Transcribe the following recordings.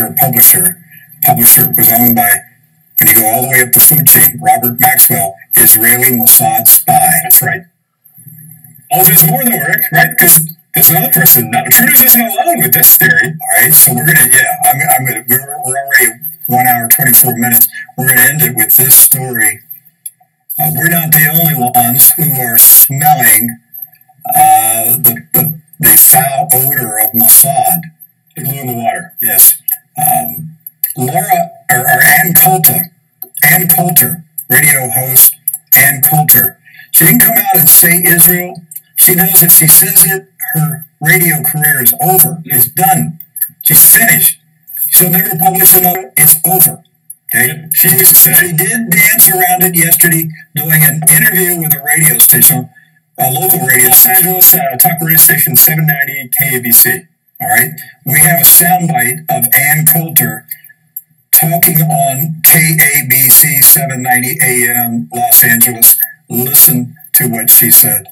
her publisher. Publisher was owned by, when you go all the way up the food chain, Robert Maxwell, Israeli Mossad spy. That's right. Oh, there's more though, Rick, right? Because there's another person. Trudeau's isn't alone with this theory. All right, so we're gonna, we're already 1 hour 24 minutes. We're gonna end it with this story. We're not the only ones who are smelling the foul odor of Mossad. The glue in the water. Yes. Ann Coulter, radio host Ann Coulter. She didn't come out and say Israel. She knows if she says it, her radio career is over. It's done. She's finished. She'll never publish another. It's over. Okay. She did dance around it yesterday, doing an interview with a radio station, a local radio Los Angeles talk radio station 790 KABC. All right. We have a soundbite of Ann Coulter talking on KABC 790 AM Los Angeles. Listen to what she said.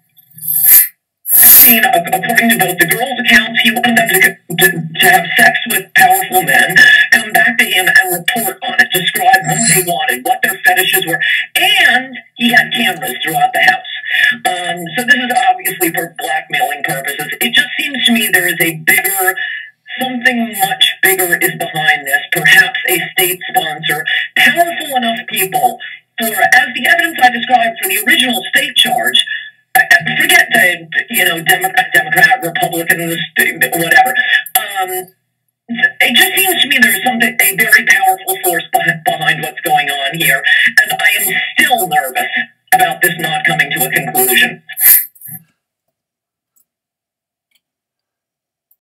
According to both the girls' accounts, he wanted them to have sex with powerful men, come back to him and report on it, describe what they wanted, what their fetishes were, and he had cameras throughout the house. So this is obviously for blackmailing purposes. It just seems to me there is a bigger, something much bigger is behind this, perhaps a state sponsor, powerful enough people for, as the evidence I described for the original state charge, forget the, Democrat, Republican,